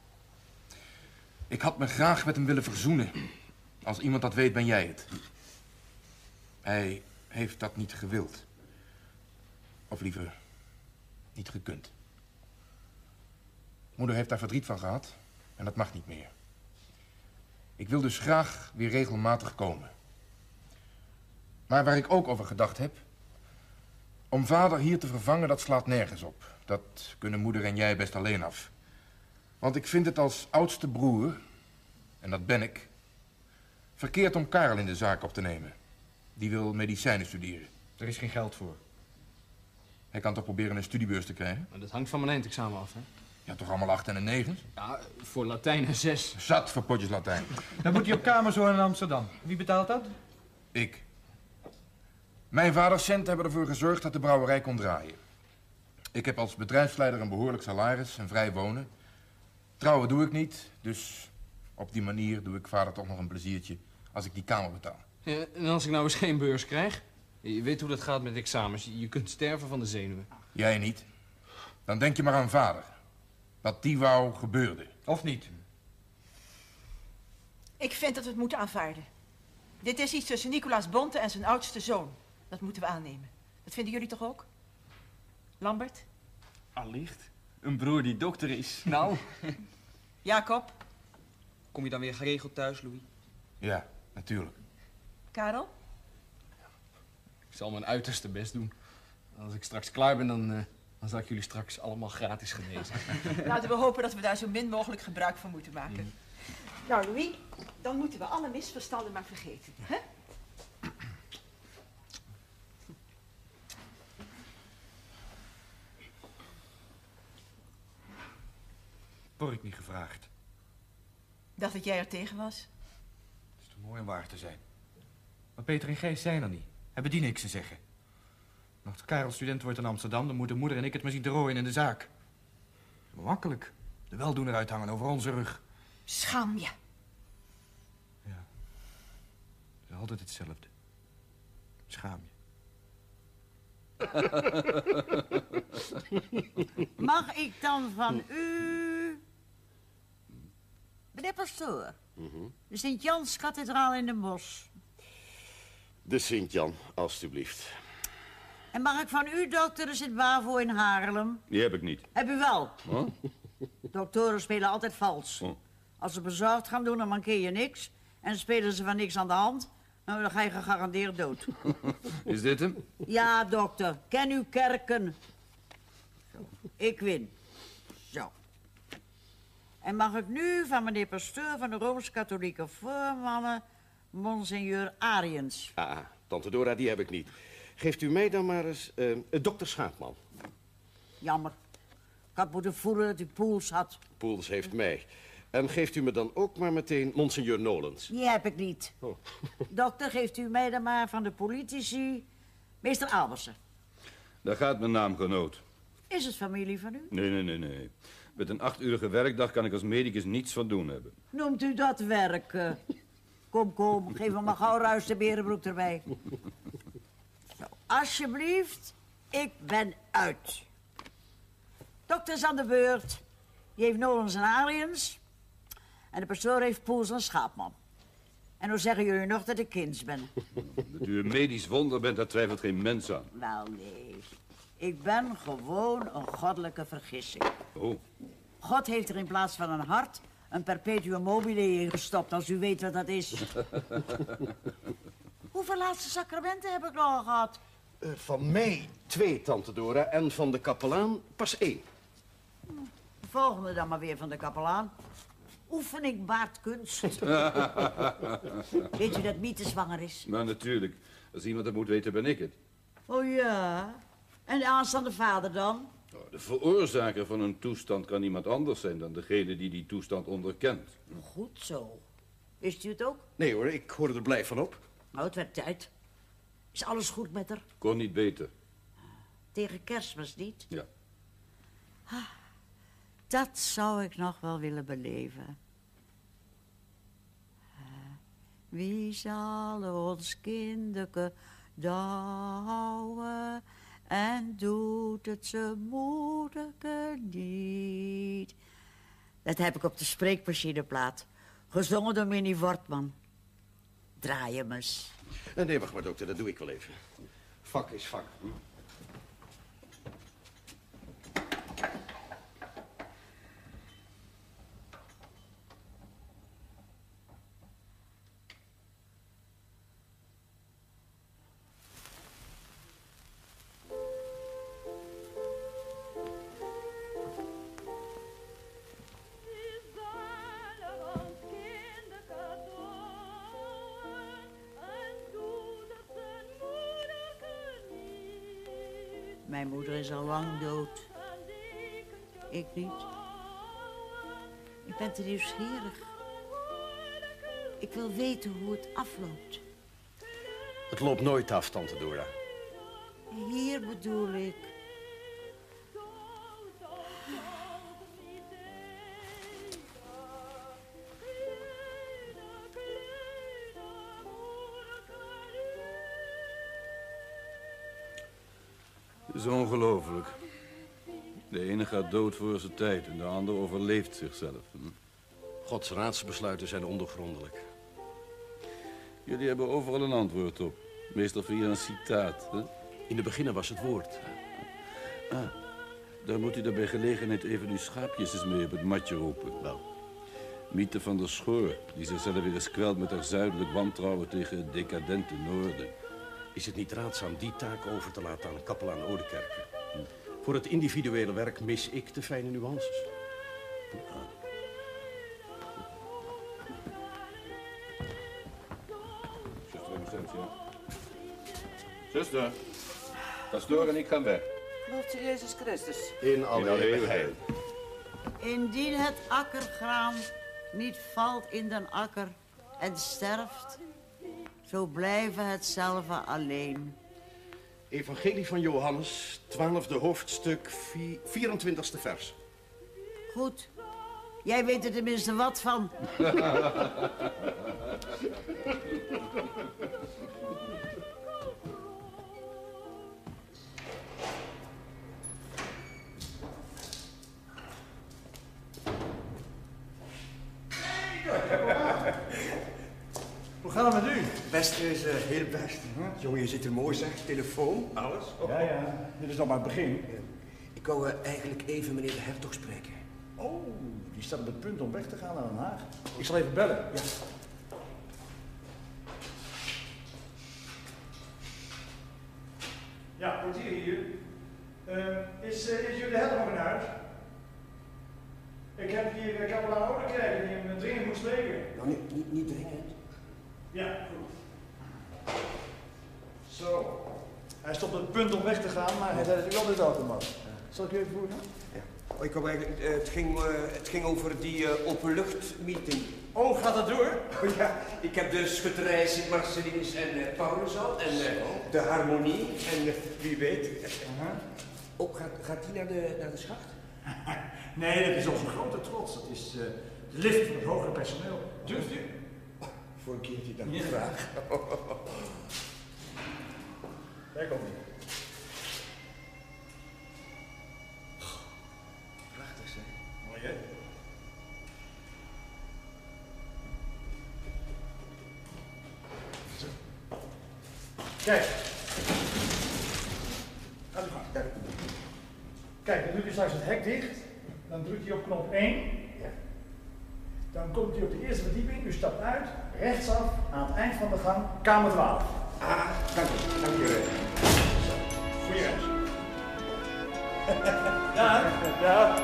Ik had me graag met hem willen verzoenen. Als iemand dat weet, ben jij het. Hij heeft dat niet gewild. Of liever, niet gekund. Moeder heeft daar verdriet van gehad en dat mag niet meer. Ik wil dus graag weer regelmatig komen. Maar waar ik ook over gedacht heb... om vader hier te vervangen, dat slaat nergens op. Dat kunnen moeder en jij best alleen af. Want ik vind het als oudste broer, en dat ben ik... verkeerd om Karel in de zaak op te nemen. Die wil medicijnen studeren. Er is geen geld voor. Hij kan toch proberen een studiebeurs te krijgen? Maar dat hangt van mijn eindexamen af, hè? Ja, toch allemaal 8 en een 9? Ja, voor Latijn een 6. Zat voor potjes Latijn. Dan moet hij op kamerzoon in Amsterdam. Wie betaalt dat? Ik. Mijn vaders centen hebben ervoor gezorgd dat de brouwerij kon draaien. Ik heb als bedrijfsleider een behoorlijk salaris en vrij wonen. Trouwen doe ik niet, dus op die manier doe ik vader toch nog een pleziertje als ik die kamer betaal. Ja, en als ik nou eens geen beurs krijg? Je weet hoe dat gaat met examens. Je kunt sterven van de zenuwen. Jij niet. Dan denk je maar aan vader. Wat die wou, gebeurde. Of niet? Ik vind dat we het moeten aanvaarden. Dit is iets tussen Nicolaas Bonte en zijn oudste zoon. Dat moeten we aannemen. Dat vinden jullie toch ook? Lambert? Allicht. Een broer die dokter is. Nou. Jacob? Kom je dan weer geregeld thuis, Louis? Ja, natuurlijk. Karel? Ik zal mijn uiterste best doen. Als ik straks klaar ben, dan zal ik jullie straks allemaal gratis genezen. Laten we hopen dat we daar zo min mogelijk gebruik van moeten maken. Nou, Louis, dan moeten we alle misverstanden maar vergeten, hè? Word ik niet gevraagd. Dacht dat jij er tegen was? Het is te mooi om waar te zijn. Maar Peter en Gijs zijn er niet. Hebben die niks te zeggen. En als Karel student wordt in Amsterdam, dan moeten moeder en ik het maar zien te rooien in de zaak. Makkelijk. De weldoener uithangen over onze rug. Schaam je. Ja. Het is altijd hetzelfde. Schaam je. Mag ik dan van u... Meneer pastoor, de Sint-Jans-kathedraal in Den Bosch. De Sint-Jan, alstublieft. En mag ik van u, dokter, de Sint-Bavo in Haarlem? Die heb ik niet. Heb u wel? Huh? Doktoren spelen altijd vals. Als ze bezorgd gaan doen, dan mankeer je niks. En spelen ze van niks aan de hand, nou, dan ga je gegarandeerd dood. Is dit hem? Ja, dokter. Ken uw kerken. Zo. Ik win. Zo. En mag ik nu van meneer pastoor van de Rooms-Katholieke Voormannen, Monseigneur Ariens? Ah, tante Dora, die heb ik niet. Geeft u mij dan maar eens dokter Schaapman. Jammer. Ik had moeten voelen dat u Poels had. Poels heeft mij. En geeft u me dan ook maar meteen Monseigneur Nolens. Die heb ik niet. Oh. Dokter, geeft u mij dan maar van de politici, meester Albersen. Daar gaat mijn naamgenoot. Is het familie van u? Nee. Met een 8-urige werkdag kan ik als medicus niets van doen hebben. Noemt u dat werken? Kom, geef me maar gauw ruis de berenbroek erbij. Zo, alsjeblieft, ik ben uit. Dokter is aan de beurt. Die heeft Nolens en Ariens. En de pastoor heeft Poels en Schaapman. En dan zeggen jullie nog dat ik kinds ben. Dat u een medisch wonder bent, daar twijfelt geen mens aan. Wel, nee. Ik ben gewoon een goddelijke vergissing. Oh. God heeft er in plaats van een hart een perpetuum mobile ingestopt, als u weet wat dat is. Hoeveel laatste sacramenten heb ik nog gehad? Van mij 2, tante Dora, en van de kapelaan pas 1. De volgende dan maar weer van de kapelaan. Oefening baart kunst. Weet u dat Miete zwanger is? Maar natuurlijk. Als iemand het moet weten, ben ik het. Oh ja. En de aanstaande vader dan? De veroorzaker van een toestand kan niemand anders zijn dan degene die die toestand onderkent. Goed zo. Wist u het ook? Nee hoor, ik hoorde er blij van op. Nou, het werd tijd. Is alles goed met haar? Kon niet beter. Tegen Kerstmis niet? Ja. Dat zou ik nog wel willen beleven. Wie zal ons kinderke douwen en doet het zijn moederke niet? Dat heb ik op de spreekmachineplaat. Gezongen door Minnie Wortman. Draai hem eens. Nee, wacht maar, dokter, dat doe ik wel even. Vak is vak. Mijn moeder is al lang dood. Ik niet. Ik ben te nieuwsgierig. Ik wil weten hoe het afloopt. Het loopt nooit af, tante Dora. Hier bedoel ik. Het is ongelooflijk. De ene gaat dood voor zijn tijd en de ander overleeft zichzelf. Gods raadsbesluiten zijn ondergrondelijk. Jullie hebben overal een antwoord op. Meestal via een citaat. Hè? In de beginnen was het woord. Ah, daar moet u dan bij gelegenheid even uw schaapjes eens mee op het matje roepen. Wel. Miete van der Schoor, die zichzelf weer eens kwelt met haar zuidelijk wantrouwen tegen het decadente noorden. Is het niet raadzaam die taak over te laten aan kapelaan Oudekerke? Voor het individuele werk mis ik de fijne nuances. Zuster, pastoor en ik gaan weg. Gelooft u Jezus Christus? In alle eeuwigheid. Indien het akkergraan niet valt in den akker en sterft, zo blijven hetzelfde alleen. Evangelie van Johannes, 12e hoofdstuk, 24e vers. Goed. Jij weet er tenminste wat van. Hoe gaat het met u? Best is heel best. Jongen, je zit er mooi zeg. Telefoon, alles. Ja, dit is nog maar het begin. Ik wou eigenlijk even meneer de hertog spreken. Oh, die staat op het punt om weg te gaan naar Den Haag. Ik zal even bellen. Ja. Ja, portier hier. Is jullie de hertog nog in huis? Ik heb hier kapelaan Oudekerke die hem dringend moet spreken. Nou, niet dringend. Ja, goed. Zo. Hij stond op het punt om weg te gaan, maar hij zei dat ik altijd automat. Zal ik u even voeren? Ja. Oh, ik wou eigenlijk, het ging over die openluchtmeeting. Oh, gaat dat door? Oh, ja, ik heb de schutterij Sint-Marcelinus en Paulus al. En de harmonie. En wie weet. Oh, gaat die naar de schacht? Nee, dat is onze grote trots. Dat is de lift van het hogere personeel. Durft u? Voor een keertje dan graag. Daar komt hij. Prachtig zeg. Mooi hè? Zo. Kijk. Gaat u gang. Kijk, dan doet u straks het hek dicht. Dan drukt u op knop 1. Ja. Dan komt u op de eerste verdieping. U stapt uit, rechtsaf, aan het eind van de gang, kamer 12. Ah, dank u. Goeie reis. Ja, ja.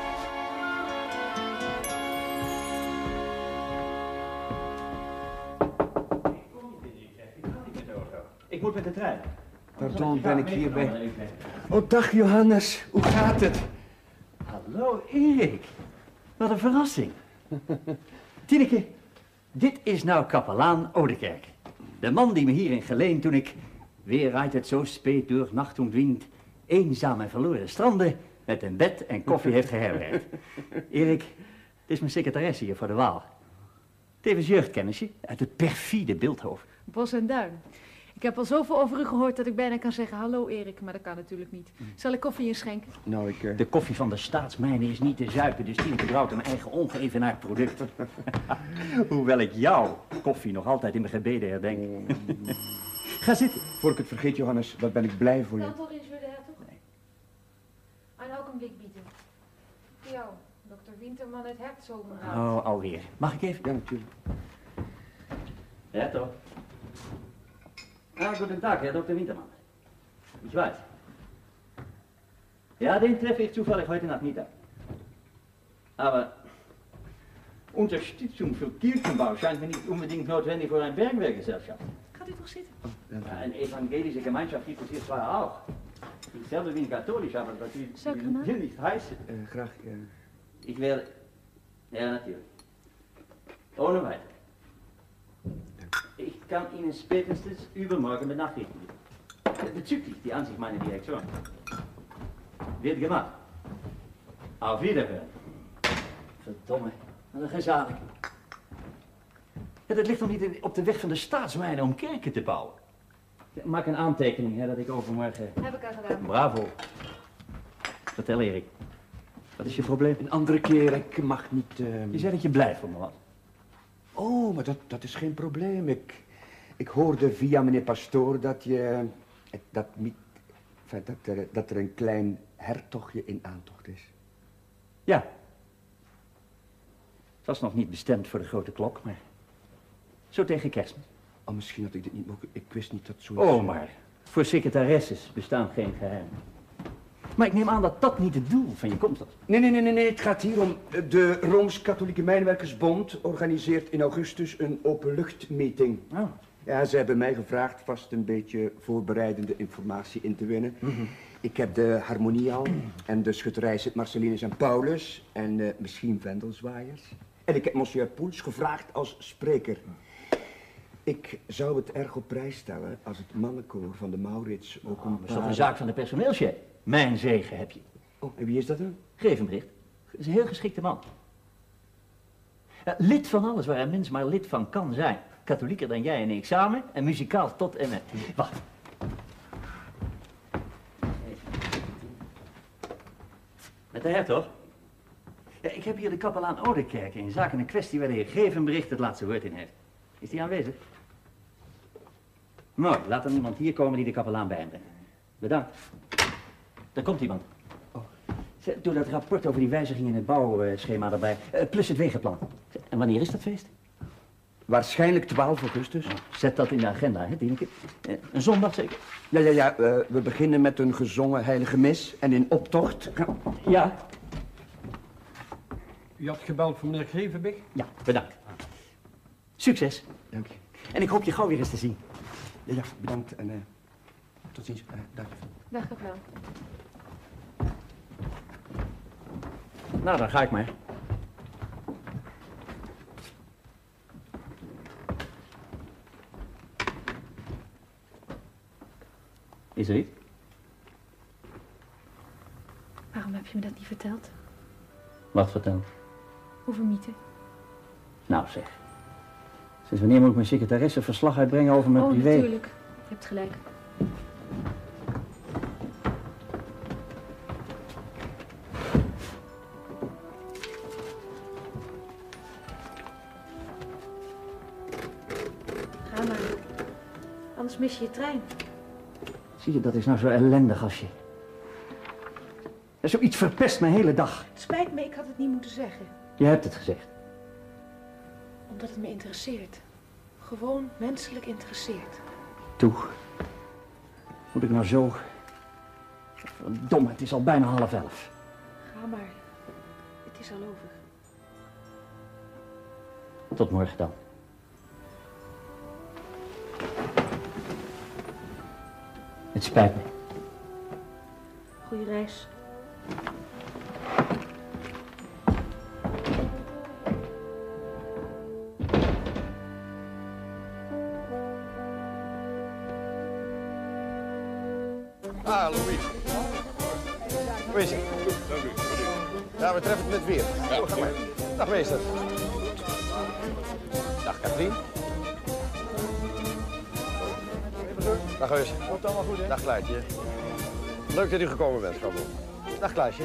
Ik moet met de trein. Pardon, ben ik hier bij... Oh, dag Johannes. Hoe gaat het? Hallo Erik. Wat een verrassing. Tineke, dit is nou kapelaan Oudekerke. De man die me hierin geleend toen ik, weer uit het zo speet door nacht und wind, eenzaam en verloren stranden, met een bed en koffie heeft geherbergd. Erik, dit is mijn secretaresse hier voor de Waal. Tevens jeugdkennisje uit het perfide Bilthoven. Bos en Duin. Ik heb al zoveel over u gehoord dat ik bijna kan zeggen hallo Erik, maar dat kan natuurlijk niet. Zal ik koffie inschenken? Nou, De koffie van de staatsmijnen is niet te zuipen, dus Tineke brouwt een eigen ongeëvenaard product. Hoewel ik jouw koffie nog altijd in mijn gebeden herdenk. Ga zitten. Voor ik het vergeet, Johannes, wat ben ik blij voor je. Kantor is weer de hertog? Nee. Een ogenblik bieden. Voor jou, dokter Winterman uit Herzogenraad. Oh, alweer. Mag ik even? Ja, natuurlijk. Hertog. Ah, guten Tag, Herr Dr. Wintermann. Ich weiß. Ja, den treffe ich zufällig heute Nachmittag. Aber Unterstützung für Kirchenbau scheint mir nicht unbedingt notwendig für eine Bergwehrgesellschaft. Gaat u toch zitten? Ja, eine evangelische Gemeinschaft gibt es hier zwar auch. Hetzelfde wie een katholisch, aber dat Suikernaam? wil niet heiß. Graag, Ik wil... Ja, natürlich. Ohne weiter. Ich kann Ihnen spätestens übermorgen benachrichtigen. Bezüglich die Ansicht meiner Direktion. Wird gemacht. Auf Wiederhören. Verdomme, wat een gezalig. Ja, dat ligt nog niet op de weg van de staatsmijnen om kerken te bouwen. Maak een aantekening, hè, dat ik overmorgen... Heb ik al gedaan. Bravo. Vertel, Erik. Wat is je probleem? Een andere keer, ik mag niet... Je zei dat je blij voor me was. Oh, maar dat is geen probleem. Ik hoorde via meneer Pastoor dat je... Dat er een klein hertogje in aantocht is. Ja. Het was nog niet bestemd voor de grote klok, maar... Zo tegen Kerstmis. Oh, misschien had ik dit niet mogen... Ik wist niet dat zoiets... Oh, maar voor secretaresses bestaan geen geheimen. Maar ik neem aan dat dat niet het doel van je komst was. Nee. Het gaat hier om... De Rooms-Katholieke Mijnwerkersbond organiseert in augustus een openluchtmeeting. Oh. Ja, ze hebben mij gevraagd vast een beetje voorbereidende informatie in te winnen. Ik heb de harmonie al en de schutterij Sint-Marcelinus en Paulus en misschien Vendelzwaaiers. En ik heb monsieur Poels gevraagd als spreker. Ik zou het erg op prijs stellen als het mannenkoor van de Maurits ook een Dat is toch een zaak van de personeelschef. Mijn zegen heb je. Oh, en wie is dat dan? Grevenbricht. Dat is een heel geschikte man. Lid van alles waar een mens maar lid van kan zijn. Katholieker dan jij in een examen en muzikaal tot en met. Wacht. Met de hertog? Ja, ik heb hier de kapelaan Oudekerk in zaken een kwestie waar de heer Grevenbricht het laatste woord in heeft. Is die aanwezig? Mooi, laat dan iemand hier komen die de kapelaan bijbrengt. Bedankt. Daar komt iemand. Doe dat rapport over die wijziging in het bouwschema erbij. Plus het wegenplan. En wanneer is dat feest? Waarschijnlijk 12 augustus. Zet dat in de agenda, hè, Dieneke? Een zondag zeker? Ja. We beginnen met een gezongen heilige mis en in optocht... Ja. U had gebeld voor meneer Grevenbeek? Ja, bedankt. Succes. Dank je. En ik hoop je gauw weer eens te zien. Ja, bedankt en tot ziens. Dag. Dag, kapelaan. Nou, dan ga ik maar. Is er iets? Waarom heb je me dat niet verteld? Wat verteld? Over Miete. Nou zeg. Sinds wanneer moet ik mijn secretaresse verslag uitbrengen over mijn privé? Oh, natuurlijk. Je hebt gelijk. Ga maar. Anders mis je je trein. Zie je, dat is nou zo ellendig als je... Ja, zoiets verpest mijn hele dag. Het spijt me, ik had het niet moeten zeggen. Je hebt het gezegd. Omdat het me interesseert. Gewoon menselijk interesseert. Toe. Moet ik nou zo... Verdomme, het is al bijna 10:30. Ga maar. Het is al over. Tot morgen dan. Het spijt me. Goeie reis. Ah, Louis. Hoe is het? Dank u. Ja, we treffen het net weer. Ja, Ga maar. Dag, meester. Dag, Katrien. Dag, Heus. Komt allemaal goed, hè? Dag, Kluitje. Leuk dat u gekomen bent, Schabel. Dag, Kluisje.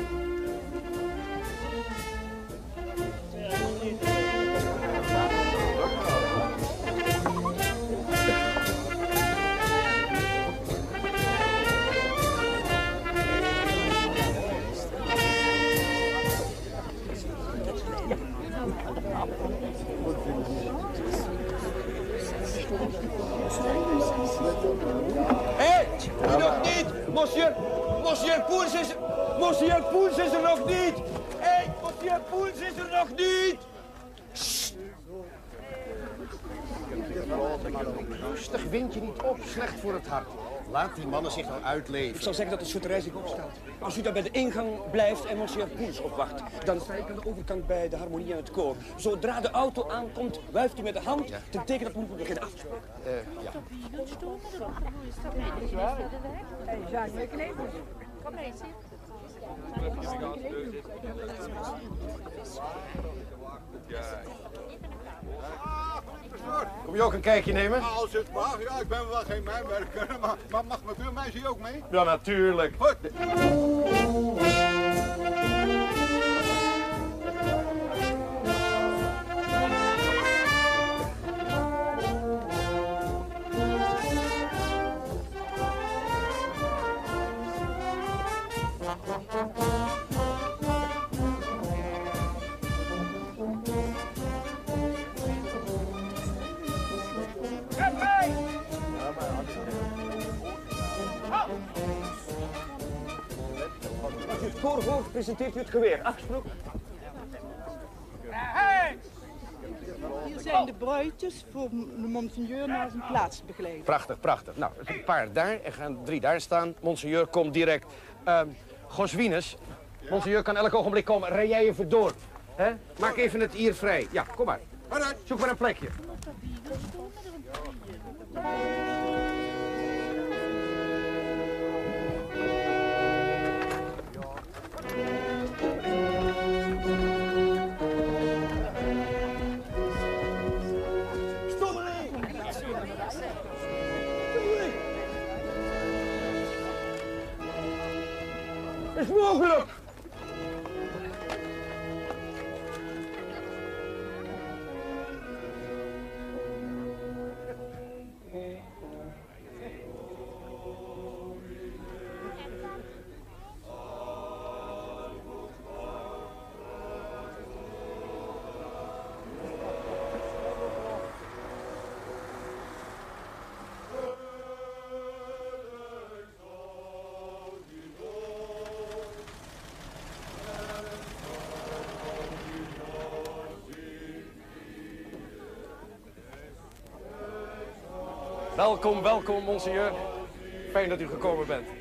Hé, nog niet! Monsieur Poels is... Monsieur Poels is er nog niet! Hé, Monsieur Poels is er nog niet! Sst. Rustig, wind je niet op. Slecht voor het hart. Laat die mannen zich nou uitleven. Ik zal zeggen dat de schutterij zich opstelt. Als u dan bij de ingang blijft en monsieur Poels opwacht, dan sta ik aan de overkant bij de harmonie en het koor. Zodra de auto aankomt, wuift u met de hand ten teken dat we moeten beginnen af te spreken. Ja. Kom mee, zit. Kom je ook een kijkje nemen? Als het mag, ja, ik ben wel geen mijnwerker, maar mag mijn buurmeisje ook mee? Ja, natuurlijk. Goed. Als u het koor hoort, presenteert u het geweer. Afgesproken? Hier zijn de bruidjes voor de monseigneur naar zijn plaats begeleid. Prachtig, prachtig. Nou, een paar daar en gaan 3 daar staan. Monseigneur komt direct. Goswinus, monseigneur kan elk ogenblik komen. Rij jij even door. Hè? Maak even het hier vrij. Ja, kom maar. Zoek maar een plekje. Is mogelijk! Welkom, welkom, monseigneur. Fijn dat u gekomen bent.